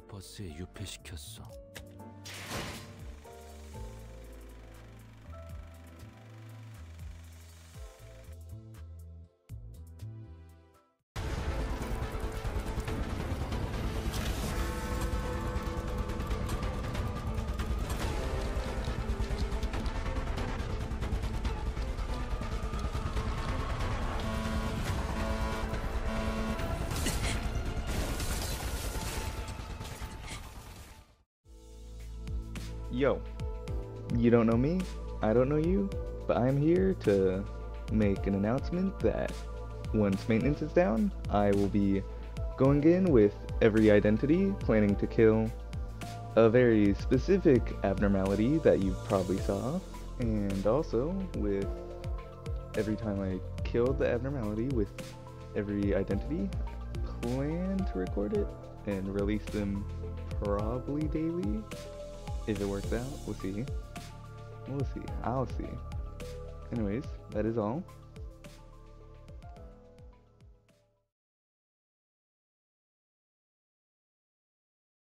버스에 유폐시켰어. Yo, you don't know me, I don't know you, but I'm here to make an announcement that once maintenance is down, I will be going in with every identity, planning to kill a very specific abnormality that you probably saw, and also with every time I killed the abnormality with every identity, plan to record it and release them probably daily. If it works out, we'll see. We'll see. I'll see. Anyways, that is all.